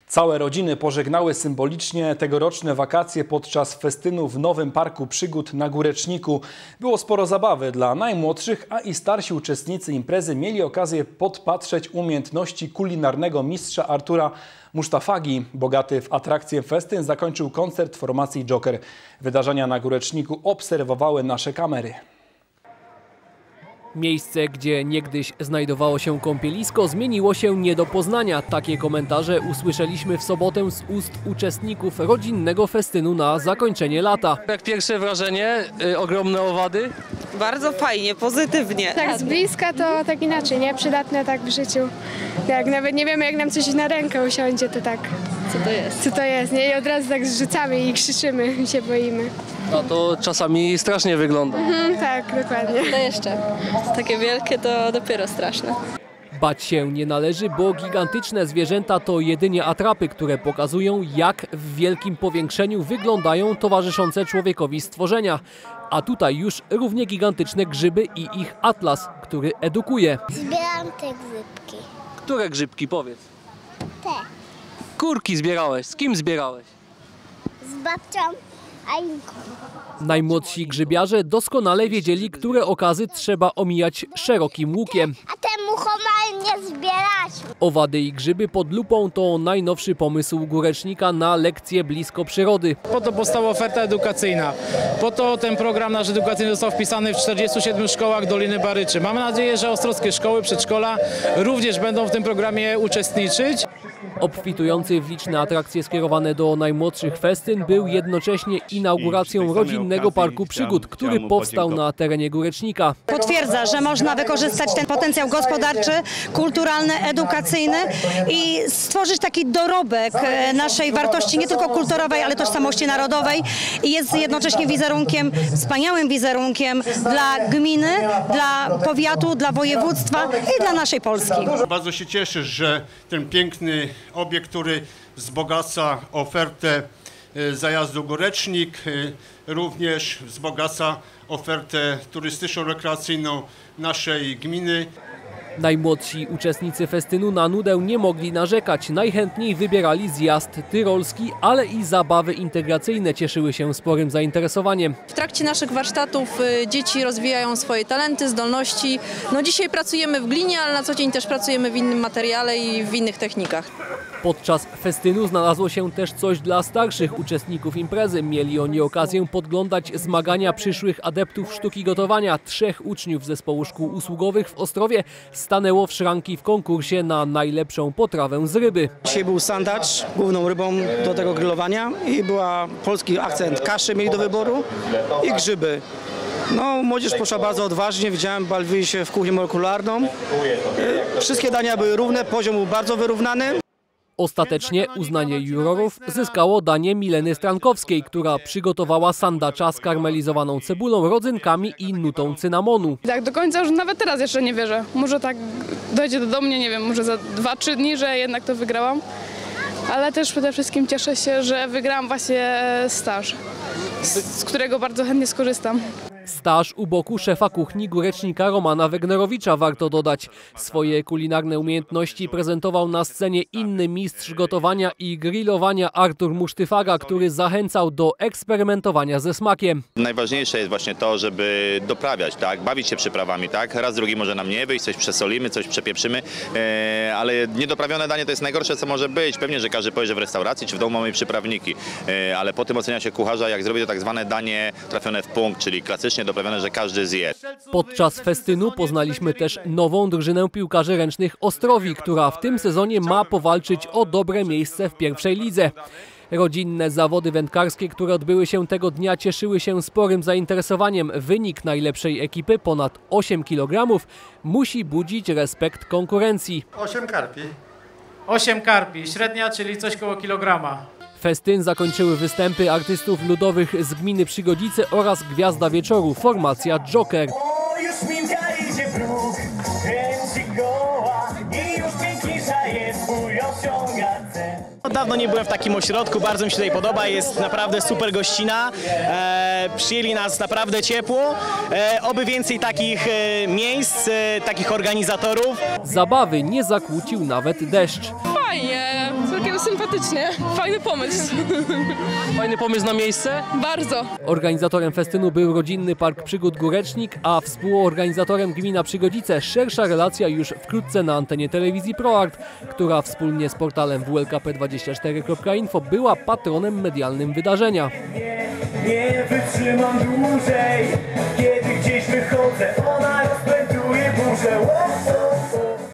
Całe rodziny pożegnały symbolicznie tegoroczne wakacje podczas festynu w Nowym Parku Przygód na Góreczniku. Było sporo zabawy dla najmłodszych, a i starsi uczestnicy imprezy mieli okazję podpatrzeć umiejętności kulinarnego mistrza Artura Musztafagi. Bogaty w atrakcje festyn zakończył koncert formacji Joker. Wydarzenia na Góreczniku obserwowały nasze kamery. Miejsce, gdzie niegdyś znajdowało się kąpielisko, zmieniło się nie do poznania. Takie komentarze usłyszeliśmy w sobotę z ust uczestników rodzinnego festynu na zakończenie lata. Jak pierwsze wrażenie, ogromne owady? Bardzo fajnie, pozytywnie. Tak z bliska to tak inaczej, nie? Przydatne tak w życiu. Jak nawet nie wiemy, jak nam coś na rękę usiądzie, to tak. Co to jest? Co to jest, nie? I od razu tak zrzucamy i krzyczymy i się boimy. A to czasami strasznie wygląda. Tak, dokładnie. To jeszcze. Takie wielkie to dopiero straszne. Bać się nie należy, bo gigantyczne zwierzęta to jedynie atrapy, które pokazują, jak w wielkim powiększeniu wyglądają towarzyszące człowiekowi stworzenia. A tutaj już równie gigantyczne grzyby i ich atlas, który edukuje. Zbieram te grzybki. Które grzybki, powiedz? Te. Kurki zbierałeś. Z kim zbierałeś? Z babcią Alinką. Najmłodsi grzybiarze doskonale wiedzieli, które okazy trzeba omijać szerokim łukiem. A te muchomary nie zbierać. Owady i grzyby pod lupą to najnowszy pomysł Górecznika na lekcje blisko przyrody. Po to powstała oferta edukacyjna. Po to ten program nasz edukacyjny został wpisany w 47 szkołach Doliny Baryczy. Mamy nadzieję, że ostrowskie szkoły, przedszkola również będą w tym programie uczestniczyć. Obfitujący w liczne atrakcje skierowane do najmłodszych festyn był jednocześnie inauguracją rodzinnego parku przygód, który powstał na terenie Górecznika. Potwierdza, że można wykorzystać ten potencjał gospodarczy, kulturalny, edukacyjny i stworzyć taki dorobek naszej wartości nie tylko kulturowej, ale tożsamości narodowej i jest jednocześnie wizerunkiem, wspaniałym wizerunkiem dla gminy, dla powiatu, dla województwa i dla naszej Polski. Bardzo się cieszę, że ten piękny obiekt, który wzbogaca ofertę zajazdu Górecznik, również wzbogaca ofertę turystyczno-rekreacyjną naszej gminy. Najmłodsi uczestnicy festynu na nudę nie mogli narzekać. Najchętniej wybierali zjazd tyrolski, ale i zabawy integracyjne cieszyły się sporym zainteresowaniem. W trakcie naszych warsztatów dzieci rozwijają swoje talenty, zdolności. No dzisiaj pracujemy w glinie, ale na co dzień też pracujemy w innym materiale i w innych technikach. Podczas festynu znalazło się też coś dla starszych uczestników imprezy. Mieli oni okazję podglądać zmagania przyszłych adeptów sztuki gotowania. 3 uczniów zespołu szkół usługowych w Ostrowie stanęło w szranki w konkursie na najlepszą potrawę z ryby. Dzisiaj był sandacz, główną rybą do tego grillowania i była polski akcent. Kaszy mieli do wyboru i grzyby. No, młodzież poszła bardzo odważnie, widziałem, bawili się w kuchnię molekularną. Wszystkie dania były równe, poziom był bardzo wyrównany. Ostatecznie uznanie jurorów zyskało danie Mileny Strankowskiej, która przygotowała sandacza z karmelizowaną cebulą, rodzynkami i nutą cynamonu. Tak do końca już nawet teraz jeszcze nie wierzę. Może tak dojdzie do mnie, nie wiem, może za 2-3 dni, że jednak to wygrałam. Ale też przede wszystkim cieszę się, że wygrałam właśnie staż, z którego bardzo chętnie skorzystam. Staż u boku szefa kuchni Górecznika Romana Wegnerowicza, warto dodać. Swoje kulinarne umiejętności prezentował na scenie inny mistrz gotowania i grillowania Artur Musztyfaga, który zachęcał do eksperymentowania ze smakiem. Najważniejsze jest właśnie to, żeby doprawiać, tak? Bawić się przyprawami, tak? Raz, drugi może nam nie wyjść, coś przesolimy, coś przepieprzymy, ale niedoprawione danie to jest najgorsze, co może być. Pewnie, że każdy powie, że w restauracji czy w domu mamy przyprawniki, ale po tym ocenia się kucharza, jak zrobi to tak zwane danie trafione w punkt, czyli klasycznie doprawione, że każdy zje. Podczas festynu poznaliśmy też nową drużynę piłkarzy ręcznych Ostrowi, która w tym sezonie ma powalczyć o dobre miejsce w pierwszej lidze. Rodzinne zawody wędkarskie, które odbyły się tego dnia, cieszyły się sporym zainteresowaniem. Wynik najlepszej ekipy, ponad 8 kg, musi budzić respekt konkurencji. 8 karpi. 8 karpi, średnia, czyli coś koło kilograma. Festyn zakończyły występy artystów ludowych z gminy Przygodzice oraz gwiazda wieczoru, formacja Joker. Dawno nie byłem w takim ośrodku, bardzo mi się tutaj podoba, jest naprawdę super gościna, przyjęli nas naprawdę ciepło, oby więcej takich miejsc, takich organizatorów. Zabawy nie zakłócił nawet deszcz. Fajnie, całkiem sympatycznie. Fajny pomysł. Fajny pomysł na miejsce? Bardzo. Organizatorem festynu był Rodzinny Park Przygód Górecznik, a współorganizatorem gmina Przygodzice. Szersza relacja już wkrótce na antenie telewizji ProArt, która wspólnie z portalem WLKP24.info była patronem medialnym wydarzenia. Nie wytrzymam dłużej.